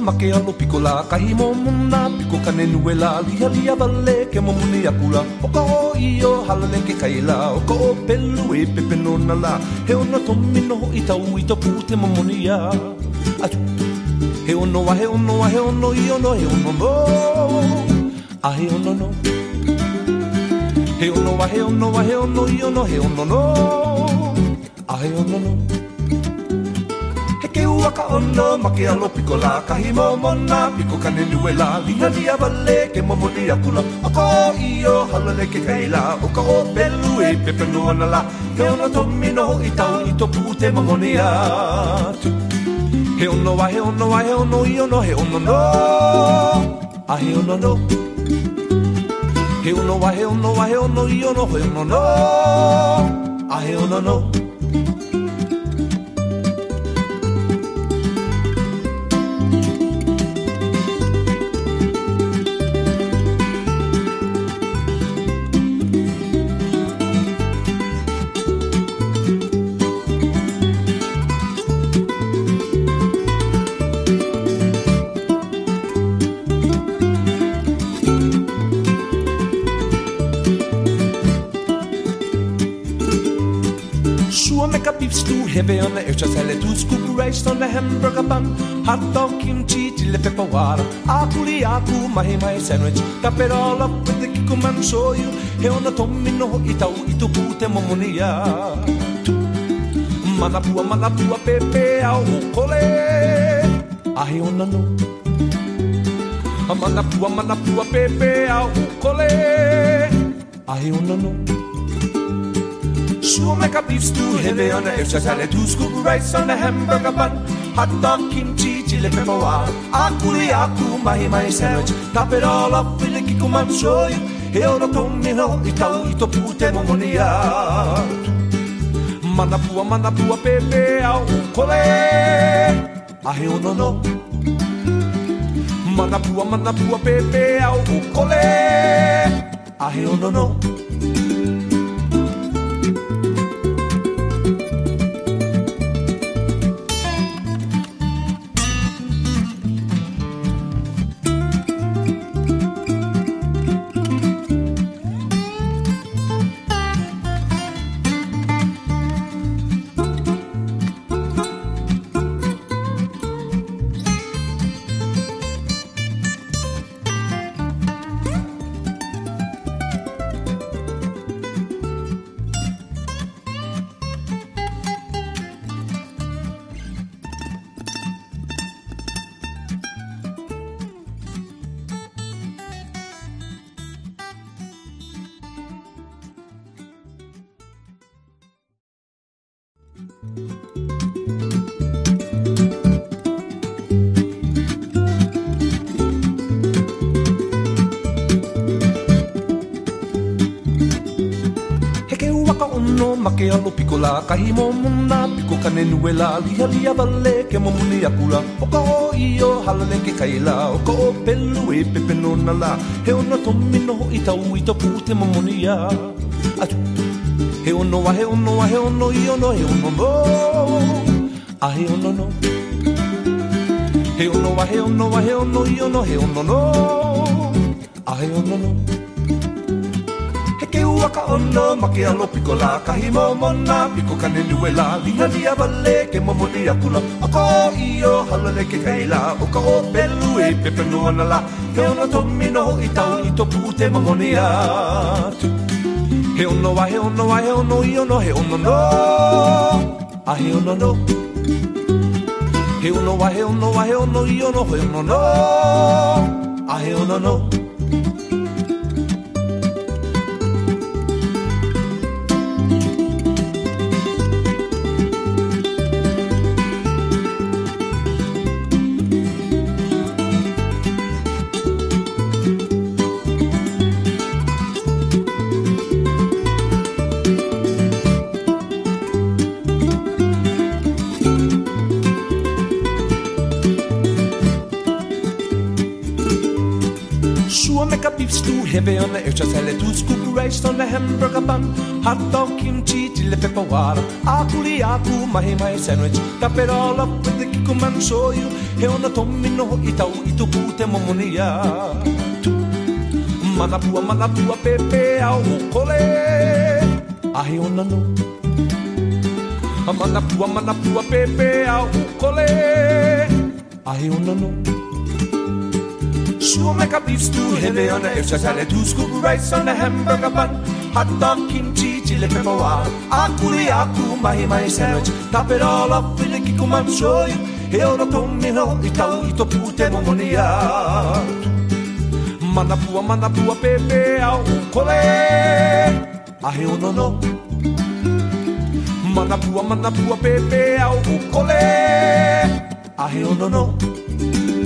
make alo pikola kahi mo muna piko kanenuela lia lia vale ke mo muni akula o ka o io halale ke kaila o ka o pelu e pepe nona la he ona tomino i tau i to pute mo muni ya atu he ono wa he ono wa he ono i ono he ono no a he ono no he ono wa he ono wa he ono i ono he ono no a he ono no ke ua ka ono make alo pikola kahi mo mona piko kanenuela lia lia vale ke mo muni akula o ka o io halale ke kaila o ka o pelu e pepe nona la he ono tomino i tau i to pute mo muni atu he ono wa he ono wa he ono i ono he ono no a he ono no he ono wa he ono wa he ono i ono he ono no a he ono no Make a beef stew heavy on the extra salad, 2 scoop rice on the hamburger bun, hot dog, kimchi, chili pepper water, akuli aku, mahi mahi sandwich, top it all up with the kikuman shoyu, he on the tomino itau itu pute momonia. Manapua pepe au kole, ahi ona no. Manapua pepe au kole, ahi ona no. She'll make a beef stew heavy on the extra salad, 2 scoop rice on the hamburger bun, hot dog, kimchi, chili pepper water, akuli aku, mahi mahi sandwich, top it all up with a kikuman shoyu, he ono tomino itau ito pute momonia. Manapua pepe au kole, ahi ono no. Manapua pepe au kole, ahi ono no. Make alo pikola kahi mo muna piko kanenuela lia lia vale ke mo muni akula o ka o io halale ke kaila o ka o pelu e pepe nona la he ona tomino i tau i to pute mo muni atu he ono wa he ono wa he ono i ono he ono no a he ono no he ono wa he ono wa he ono i ono he ono no a he ono no ke ua ka ono make alo pikola kahi mo mona piko kanenuela lia lia vale ke mo muni akula o ka o io halale ke kaila o ka o pelu e pepe nona la he ono tomino i tau i to pute mo muni atu he ono wa he ono wa he ono i ono he ono no a he ono no he ono wa he ono wa he ono i ono he ono no a he ono no. Sure make a beef stew heavy on the extra salad, 2 scoop rice on the hamburger bun, hot dog, kimchi, chili pepper water, akuli aku, mahi mahi sandwich, top it all up with the kikuman shoyu, he on the tomi no itau, ito pute momonia. Manapua pepe au ukole, ahi ona no. Manapua pepe au ukole, ahi ona no. Sure make a beef stew heavy on the extra salad, 2 scoop rice on the hamburger bun, hot dog, kimchi, chili pepper water, akuli aku, mahi mahi sandwich, top it all up with the kikuman shoyu, he ora tomi no itau ito pute momonia. Manapua pepe au ukole, ahi ono no. Manapua pepe au ukole, ahi ono no.